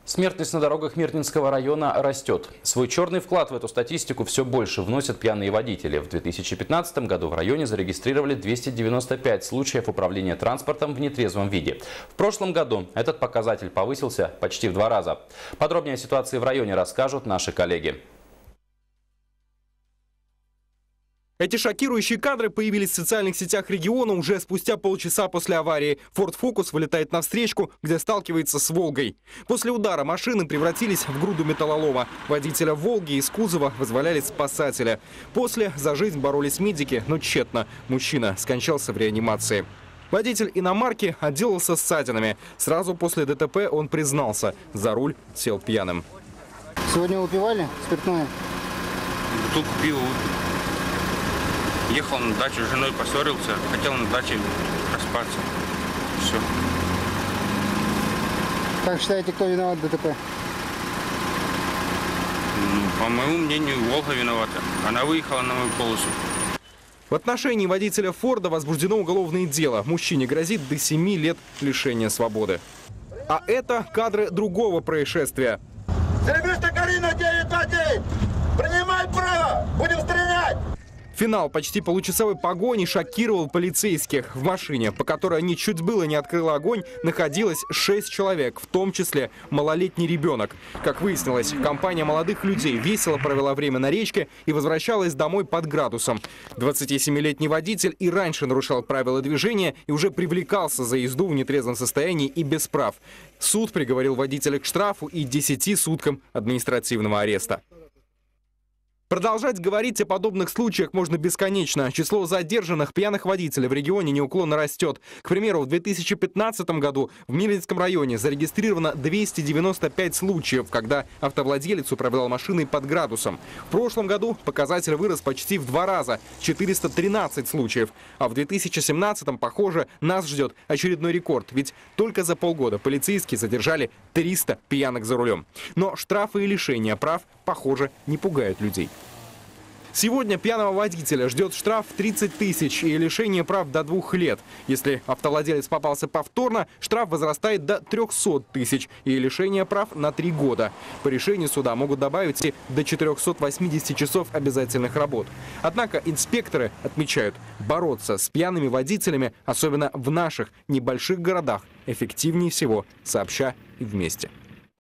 Смертность на дорогах Мирнинского района растет. Свой черный вклад в эту статистику все больше вносят пьяные водители. В 2015 году в районе зарегистрировали 295 случаев управления транспортом в нетрезвом виде. В прошлом году этот показатель повысился почти в 2 раза. Подробнее о ситуации в районе расскажут наши коллеги. Эти шокирующие кадры появились в социальных сетях региона уже спустя полчаса после аварии. Ford Focus вылетает на встречку, где сталкивается с «Волгой». После удара машины превратились в груду металлолома. Водителя «Волги» из кузова вызволяли спасатели. После за жизнь боролись медики, но тщетно. Мужчина скончался в реанимации. Водитель иномарки отделался ссадинами. Сразу после ДТП он признался, за руль сел пьяным. Сегодня выпивали спиртное? Бутылку пива выпил. Ехал на дачу, с женой поссорился, хотел на даче проспаться. Все. Как считаете, кто виноват в ДТП? По моему мнению, «Волга» виновата. Она выехала на мою полосу. В отношении водителя «Форда» возбуждено уголовное дело. Мужчине грозит до 7 лет лишения свободы. А это кадры другого происшествия. Серебряная Карина 929! Принимай право! Будем стрелять! Финал почти получасовой погони шокировал полицейских. В машине, по которой они чуть было не открыли огонь, находилось 6 человек, в том числе малолетний ребенок. Как выяснилось, компания молодых людей весело провела время на речке и возвращалась домой под градусом. 27-летний водитель и раньше нарушал правила движения и уже привлекался за езду в нетрезвом состоянии и без прав. Суд приговорил водителя к штрафу и 10 суткам административного ареста. Продолжать говорить о подобных случаях можно бесконечно. Число задержанных пьяных водителей в регионе неуклонно растет. К примеру, в 2015 году в Мирнинском районе зарегистрировано 295 случаев, когда автовладелец управлял машиной под градусом. В прошлом году показатель вырос почти в 2 раза – 413 случаев. А в 2017, похоже, нас ждет очередной рекорд. Ведь только за полгода полицейские задержали 300 пьяных за рулем. Но штрафы и лишения прав, похоже, не пугают людей. Сегодня пьяного водителя ждет штраф в 30 тысяч и лишение прав до 2 лет. Если автовладелец попался повторно, штраф возрастает до 300 тысяч и лишение прав на 3 года. По решению суда могут добавить и до 480 часов обязательных работ. Однако инспекторы отмечают, бороться с пьяными водителями, особенно в наших небольших городах, эффективнее всего сообща и вместе.